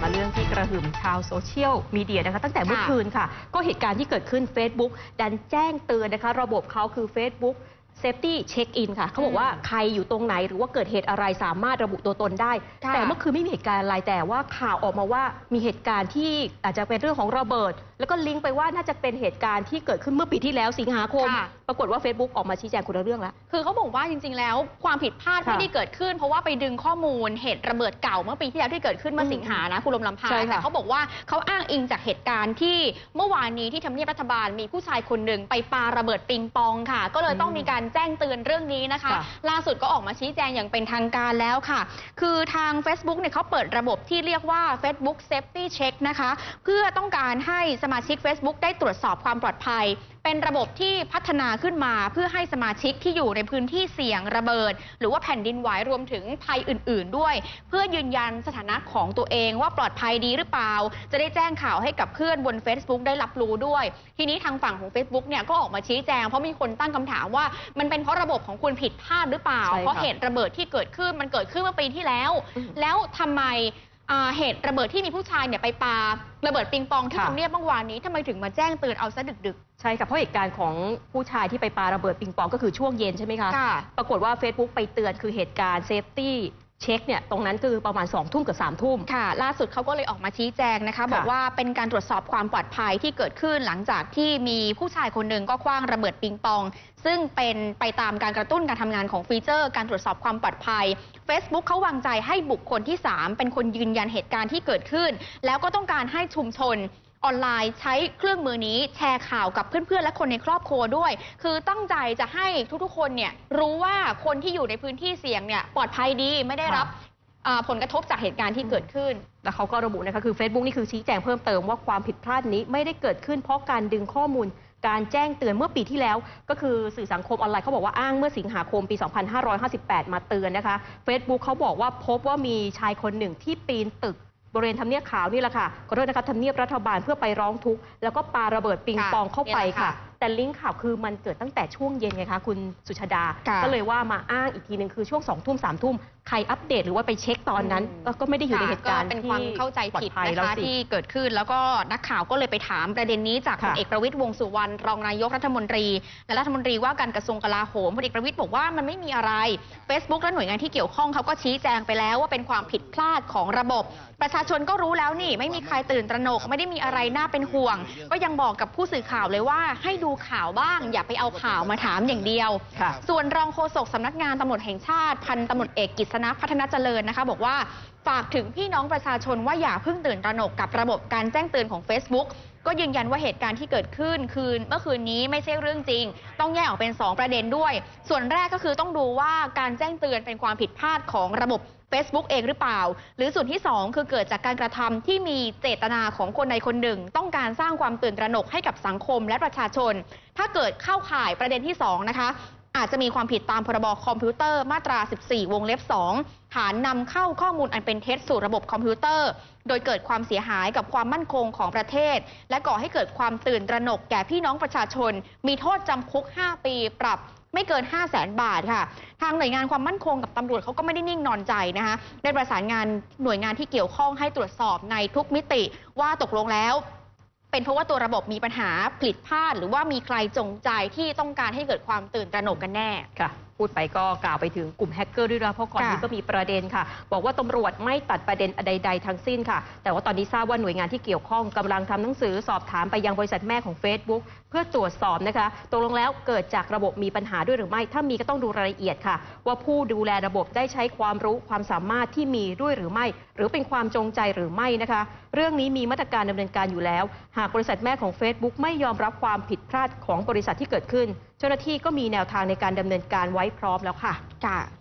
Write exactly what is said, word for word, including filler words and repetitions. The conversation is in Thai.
เรื่องที่กระหึ่มชาวโซเชียลมีเดียนะคะตั้งแต่เมื่อคืนค่ะก็เหตุการณ์ที่เกิดขึ้น Facebook ดันแจ้งเตือนนะคะระบบเขาคือ Facebook Safety Check In ค่ะเขาบอกว่าใครอยู่ตรงไหนหรือว่าเกิดเหตุอะไรสามารถระบุตัวตนได้แต่เมื่อคืนไม่มีเหตุการณ์อะไรแต่ว่าข่าวออกมาว่ามีเหตุการณ์ที่อาจจะเป็นเรื่องของระเบิดแล้วก็ลิงก์ไปว่าน่าจะเป็นเหตุการณ์ที่เกิดขึ้นเมื่อปีที่แล้วสิงหาคมปรากฏว่า Facebook ออกมาชี้แจงคนละเรื่องแล้วคือเขาบอกว่าจริงๆแล้วความผิดพลาดไม่ได้เกิดขึ้นเพราะว่าไปดึงข้อมูลเหตุระเบิดเก่าเมื่อปีที่แล้วที่เกิดขึ้นเมื่อสิงหานะคุณลมลำพาแต่เขาบอกว่าเขาอ้างอิงจากเหตุการณ์ที่เมื่อวานนี้ที่ทำเนียบรัฐบาลมีผู้ชายคนหนึ่งไปปาระเบิดปิงปองค่ะก็เลยต้องมีการแจ้งเตือนเรื่องนี้นะคะล่าสุดก็ออกมาชี้แจงอย่างเป็นทางการแล้วค่ะคือทาง Facebook เนี่ยเขาเปิดระบบที่เรียกว่า Facebook Safety Check นะคะเพื่อต้องการให้สมาชิก Facebook ได้ตรวจสอบความปลอดภัยเป็นระบบที่พัฒนาขึ้นมาเพื่อให้สมาชิกที่อยู่ในพื้นที่เสี่ยงระเบิดหรือว่าแผ่นดินไหวรวมถึงภัยอื่นๆด้วยเพื่อยืนยันสถานะของตัวเองว่าปลอดภัยดีหรือเปล่าจะได้แจ้งข่าวให้กับเพื่อนบน Facebook ได้รับรู้ด้วยทีนี้ทางฝั่งของ Facebook เนี่ยก็ออกมาชี้แจงเพราะมีคนตั้งคำถามว่ามันเป็นเพราะระบบของคุณผิดพลาดหรือเปล่าเพราะเหตุระเบิดที่เกิดขึ้นมันเกิดขึ้นเมื่อปีที่แล้วแล้วทำไมเหตุระเบิดที่มีผู้ชายเนี่ยไปปาระเบิดปิงปองที่ทำเนียบเมื่อวานนี้ทำไมถึงมาแจ้งเตือนเอาซะดึกๆใช่ค่ะเพราะเหตุการณ์ของผู้ชายที่ไปปาระเบิดปิงปองก็คือช่วงเย็นใช่ไหมคะปรากฏว่า Facebook ไปเตือนคือเหตุการณ์เซฟตี้เช็คเนี่ยตรงนั้นคือประมาณสองทุ่มกับสามทุ่มค่ะล่าสุดเขาก็เลยออกมาชี้แจงนะคะบอกว่าเป็นการตรวจสอบความปลอดภัยที่เกิดขึ้นหลังจากที่มีผู้ชายคนหนึ่งก็คว้างระเบิดปิงปองซึ่งเป็นไปตามการกระตุ้นการทำงานของฟีเจอร์การตรวจสอบความปลอดภัย Facebook เขาวางใจให้บุคคลที่สามเป็นคนยืนยันเหตุการณ์ที่เกิดขึ้นแล้วก็ต้องการให้ชุมชนออนไลน์ใช้เครื่องมือนี้แชร์ข่าวกับเพื่อนๆและคนในครอบครัวด้วยคือตั้งใจจะให้ทุกๆคนเนี่ยรู้ว่าคนที่อยู่ในพื้นที่เสี่ยงเนี่ยปลอดภัยดีไม่ได้รับผลกระทบจากเหตุการณ์ที่เกิดขึ้นและเขาก็ระบุนะคะคือ Facebook นี่คือชี้แจงเพิ่มเติมว่าความผิดพลาดนี้ไม่ได้เกิดขึ้นเพราะการดึงข้อมูลการแจ้งเตือนเมื่อปีที่แล้วก็คือสื่อสังคมออนไลน์เขาบอกว่าอ้างเมื่อสิงหาคมปี สองพันห้าร้อยห้าสิบแปด มาเตือนนะคะ Facebook เขาบอกว่าพบว่ามีชายคนหนึ่งที่ปีนตึกบริเวณทำเนียบขาวนี่แหละค่ะขอโทษนะคะทำเนียบรัฐบาลเพื่อไปร้องทุกข์แล้วก็ปาระเบิดปิงปองเข้าไปค่ะแต่ลิงก์ข่าวคือมันเกิดตั้งแต่ช่วงเย็นไงคะคุณสุชาดาก็เลยว่ามาอ้างอีกทีหนึ่งคือช่วงสองทุ่มสามทุ่มใครอัปเดตหรือว่าไปเช็คตอนนั้นก็ไม่ได้อยู่ในเหตุการณ์เป็นความเข้าใจผิดนะคะที่เกิดขึ้นแล้วก็นักข่าวก็เลยไปถามประเด็นนี้จากพลเอกประวิตรวงษ์สุวรรณรองนายกรัฐมนตรีและรัฐมนตรีว่าการกระทรวงกลาโหมพลเอกประวิตรบอกว่ามันไม่มีอะไร Facebook และหน่วยงานที่เกี่ยวข้องเขาก็ชี้แจงไปแล้วว่าเป็นความผิดพลาดของระบบประชาชนก็รู้แล้วนี่ไม่มีใครตื่นตระหนกไม่ได้มีอะไรน่าเป็นห่วงก็ยังบอกกับผู้สื่อข่าวเลยว่าให้ดูข่าวบ้างอย่าไปเอาข่าวมาถามอย่างเดียวส่วนรองโฆษกสำนักงานตำรวจแห่งชาติพันตำรวจเอกกฤษณะพัฒนาเจริญนะคะบอกว่าฝากถึงพี่น้องประชาชนว่าอย่าเพิ่งตื่นตระหนกกับระบบการแจ้งเตือนของ Facebook ก็ยืนยันว่าเหตุการณ์ที่เกิดขึ้นคืนเมื่อคืนนี้ไม่ใช่เรื่องจริงต้องแยกออกเป็นสองประเด็นด้วยส่วนแรกก็คือต้องดูว่าการแจ้งเตือนเป็นความผิดพลาดของระบบ Facebook เองหรือเปล่าหรือส่วนที่สองคือเกิดจากการกระทำที่มีเจตนาของคนใดคนหนึ่งต้องการสร้างความตื่นตระหนกให้กับสังคมและประชาชนถ้าเกิดเข้าข่ายประเด็นที่สองนะคะอาจจะมีความผิดตามพรบคอมพิวเตอร์มาตราสิบสี่วงเล็บสองฐานนำเข้าข้อมูลอันเป็นเท็จสู่ระบบคอมพิวเตอร์โดยเกิดความเสียหายกับความมั่นคงของประเทศและก่อให้เกิดความตื่นตระหนกแก่พี่น้องประชาชนมีโทษจำคุกห้าปีปรับไม่เกิน ห้าแสน บาทค่ะทางหน่วยงานความมั่นคงกับตำรวจเขาก็ไม่ได้นิ่งนอนใจนะคะได้ประสานงานหน่วยงานที่เกี่ยวข้องให้ตรวจสอบในทุกมิติว่าตกลงแล้วเป็นเพราะว่าตัวระบบมีปัญหาผิดพลาดหรือว่ามีใครจงใจที่ต้องการให้เกิดความตื่นตระหนกกันแน่ค่ะพูดไปก็กล่าวไปถึงกลุ่มแฮกเกอร์ด้วยนะเพราะก่อนนี้ก็มีประเด็นค่ะบอกว่าตำรวจไม่ตัดประเด็นใดๆทั้งสิ้นค่ะแต่ว่าตอนนี้ทราบว่าหน่วยงานที่เกี่ยวข้องกำลังทำหนังสือสอบถามไปยังบริษัทแม่ของ Facebook เพื่อตรวจสอบนะคะตกลงแล้วเกิดจากระบบมีปัญหาด้วยหรือไม่ถ้ามีก็ต้องดูรายละเอียดค่ะว่าผู้ดูแลระบบได้ใช้ความรู้ความสามารถที่มีด้วยหรือไม่หรือเป็นความจงใจหรือไม่นะคะเรื่องนี้มีมาตรการดำเนินการอยู่แล้วหากบริษัทแม่ของ Facebook ไม่ยอมรับความผิดพลาดของบริษัทที่เกิดขึ้นเจ้าหน้าที่ก็มีแนวทางในการดำเนินการไว้พร้อมแล้วค่ะ